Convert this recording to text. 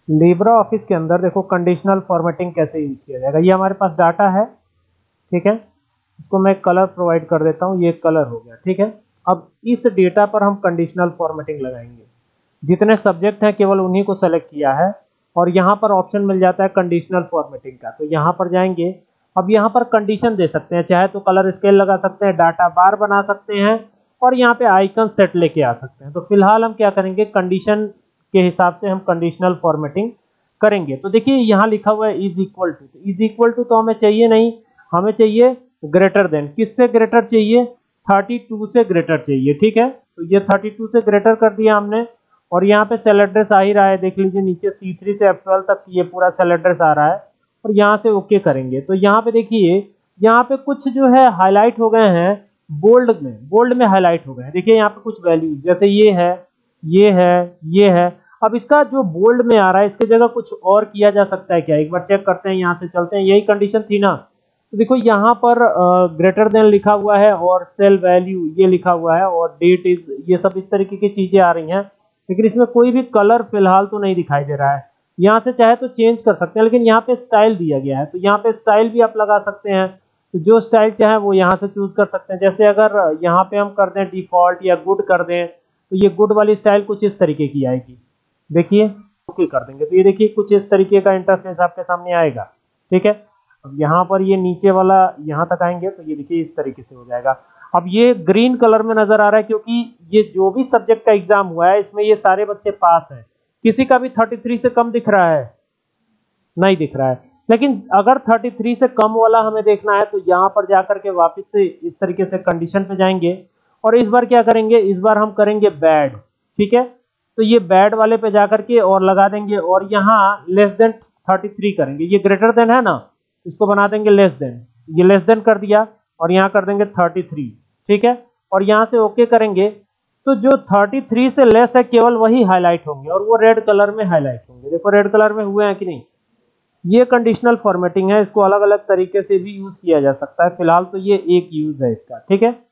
Libra office के अंदर देखो कंडीशनल फॉर्मेटिंग कैसे यूज किया जाएगा। ये हमारे पास डाटा है, ठीक है, इसको मैं कलर प्रोवाइड कर देता हूँ, ये कलर हो गया, ठीक है। अब इस डेटा पर हम कंडीशनल फॉर्मेटिंग लगाएंगे। जितने सब्जेक्ट हैं केवल उन्हीं को सेलेक्ट किया है और यहाँ पर ऑप्शन मिल जाता है कंडीशनल फॉर्मेटिंग का। तो यहाँ पर जाएंगे, अब यहाँ पर कंडीशन दे सकते हैं, चाहे तो कलर स्केल लगा सकते हैं, डाटा बार बना सकते हैं और यहाँ पे आइकन सेट लेके आ सकते हैं। तो फिलहाल हम क्या करेंगे, कंडीशन के हिसाब से हम कंडीशनल फॉर्मेटिंग करेंगे। तो देखिए यहाँ लिखा हुआ है is equal to, is equal to तो हमें चाहिए नहीं, हमें चाहिए ग्रेटर देन। किससे ग्रेटर चाहिए, 32 से ग्रेटर चाहिए, ठीक है। तो ये 32 से ग्रेटर कर दिया हमने और यहाँ पे सेल एड्रेस आ ही रहा है, देख लीजिए नीचे C3 से F12 तक ये पूरा सेल एड्रेस आ रहा है और यहाँ से ओके करेंगे। तो यहाँ पे देखिए यहाँ पे कुछ जो है हाईलाइट हो गए हैं, बोल्ड में हाईलाइट हो गए हैं। देखिए यहाँ पे कुछ वैल्यू जैसे ये है, ये है, ये है। अब इसका जो बोल्ड में आ रहा है इसके जगह कुछ और किया जा सकता है क्या, एक बार चेक करते हैं, यहाँ से चलते हैं, यही कंडीशन थी ना। तो देखो यहाँ पर ग्रेटर देन लिखा हुआ है और सेल वैल्यू ये लिखा हुआ है और डेट इज, ये सब इस तरीके की चीजें आ रही हैं, लेकिन इसमें कोई भी कलर फिलहाल तो नहीं दिखाई दे रहा है। यहाँ से चाहे तो चेंज कर सकते हैं, लेकिन यहाँ पे स्टाइल दिया गया है, तो यहाँ पे स्टाइल भी आप लगा सकते हैं। तो जो स्टाइल चाहे वो यहाँ से चूज कर सकते हैं। जैसे अगर यहाँ पे हम कर दें डिफॉल्ट या गुड कर दें, तो ये गुड वाली स्टाइल कुछ इस तरीके की आएगी, देखिए ओके कर देंगे तो ये देखिए कुछ इस तरीके का इंटरफेस आपके सामने आएगा, ठीक है। अब यहाँ पर ये नीचे वाला यहाँ तक आएंगे तो ये देखिए इस तरीके से हो जाएगा। अब ये ग्रीन कलर में नजर आ रहा है क्योंकि ये जो भी सब्जेक्ट का एग्जाम हुआ है इसमें ये सारे बच्चे पास हैं। किसी का भी 33 से कम दिख रहा है, नहीं दिख रहा है। लेकिन अगर 33 से कम वाला हमें देखना है तो यहाँ पर जाकर के वापस से इस तरीके से कंडीशन पे जाएंगे और इस बार क्या करेंगे, इस बार हम करेंगे बैड, ठीक है। तो ये बैड वाले पे जाकर के और लगा देंगे और यहाँ लेस देन 33 करेंगे। ये ग्रेटर देन है ना, इसको बना देंगे लेस देन, ये लेस देन कर दिया और यहाँ कर देंगे 33, ठीक है। और यहाँ से ओके करेंगे तो जो 33 से लेस है केवल वही हाईलाइट होंगे और वो रेड कलर में हाईलाइट होंगे। देखो रेड कलर में हुए हैं कि नहीं। ये कंडीशनल फॉर्मेटिंग है, इसको अलग अलग तरीके से भी यूज किया जा सकता है। फिलहाल तो ये एक यूज है इसका, ठीक है।